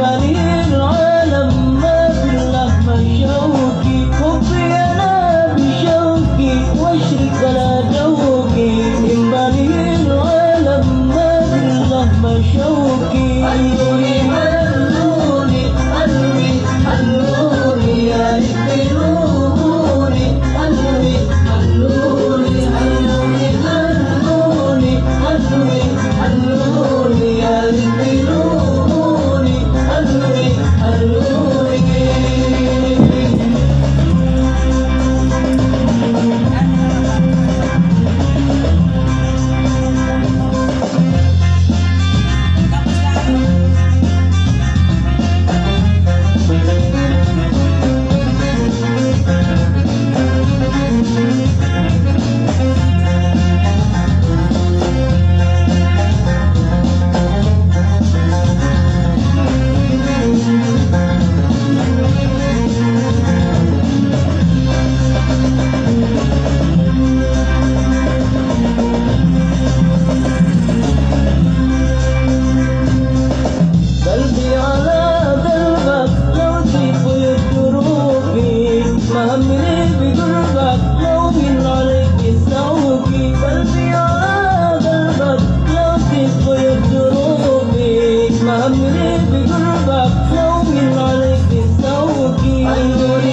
بني العالم ما في اللحمة شوقي حبي أنا بشوقي واشرك على ذوقي من بني العالم ما في اللحمة شوقي حلوني حلوني حلوني حلوني يا يكرموني حلوني حلوني حلوني حلوني حلوني حلوني يا يكرموني حلوني حلوني قلبي على قلبك لو تطير دروبي ما همني بقربك لو من عليك سوقي قلبي على قلبك لو تطير دروبي ما همني بقربك لو من عليك سوقي